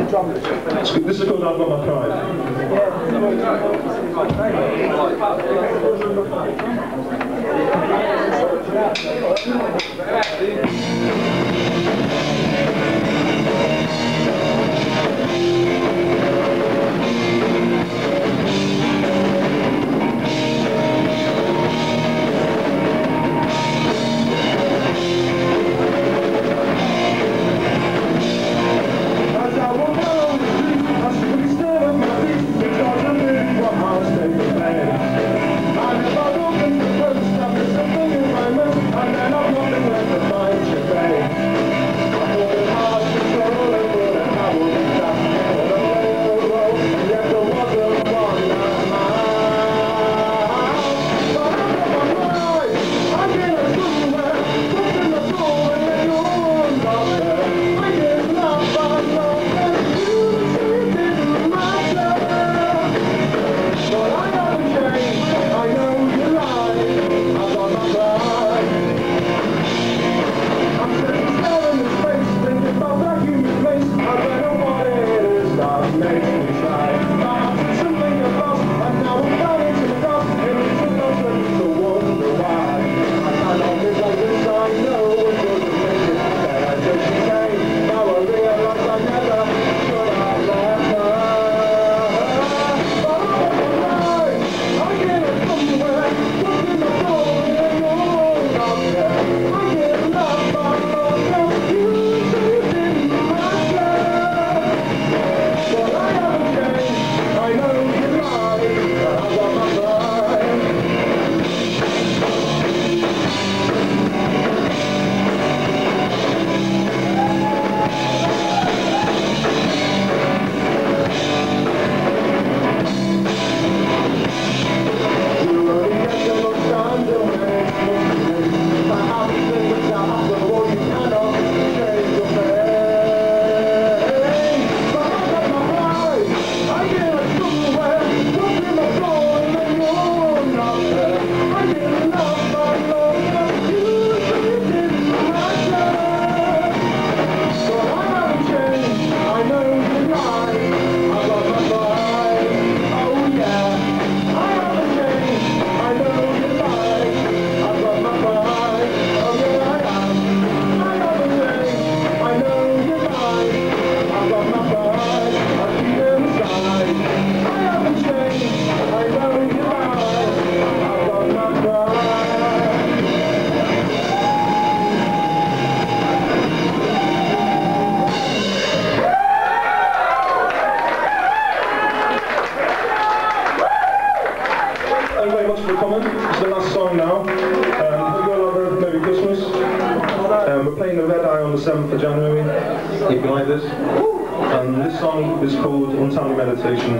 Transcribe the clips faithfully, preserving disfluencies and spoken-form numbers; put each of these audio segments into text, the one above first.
This is called I've Got My Pride. seventh of January, if you like this. And this song is called Untimely Meditation.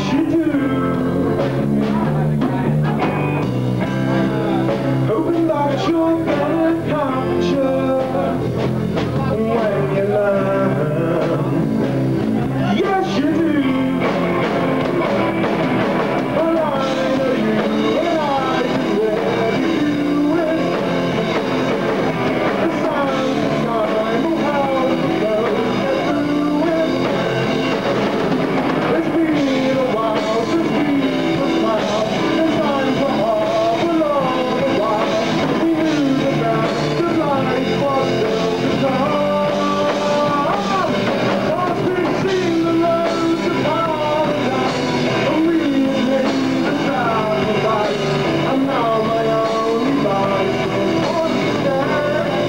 you do. Hoping that you're gonna capture when you land. Yes, you do. But I know you and I do where you do it. The signs of time will help you get through it. It's been a while since we were smiled. The signs were awful all the while. We knew the best of life was still to come. Once we'd seen the roads of paradise, and we had made the sacrifice, and now my only life is one day.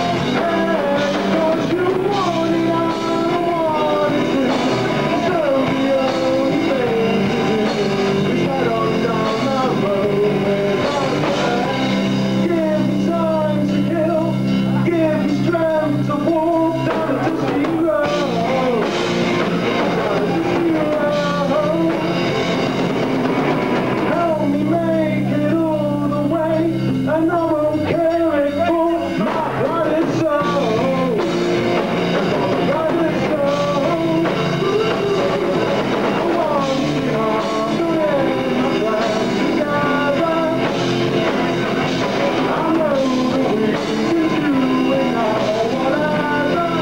Cause you want it, I want it too. So the only thing to do is head on down that road without delay. Give me time to kill, give me strength to walk down to zero. Down to zero. Help me make it all the way, and I won't care if for my blood is so. My blood is so. I want you all to end my plans together. I know that we can do it now, whatever.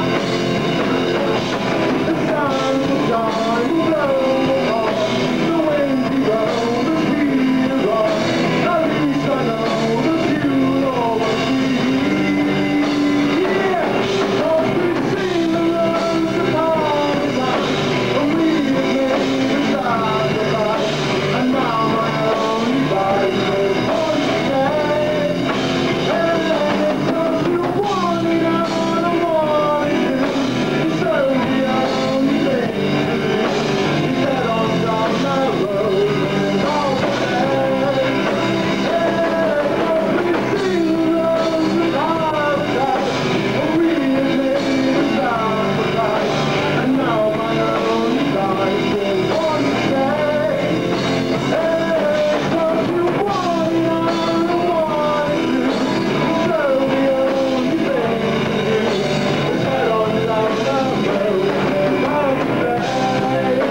The sands of time will blow apart, the winds blow, the speed of light. At least I know that you'll always be. Yeah, 'cause we've seen the roads of paradise, and we have made the sacrifice, and now my only life is one day. And because you want it, and I want it too, so the only thing to do is head on down that road without delay. Yeah, 'cause we've seen the roads of paradise, and we have made a sacrifice, and now my only life is one day. Yeah, 'cause you want it, and I want it too, so the only thing to do is head on down that road without delay.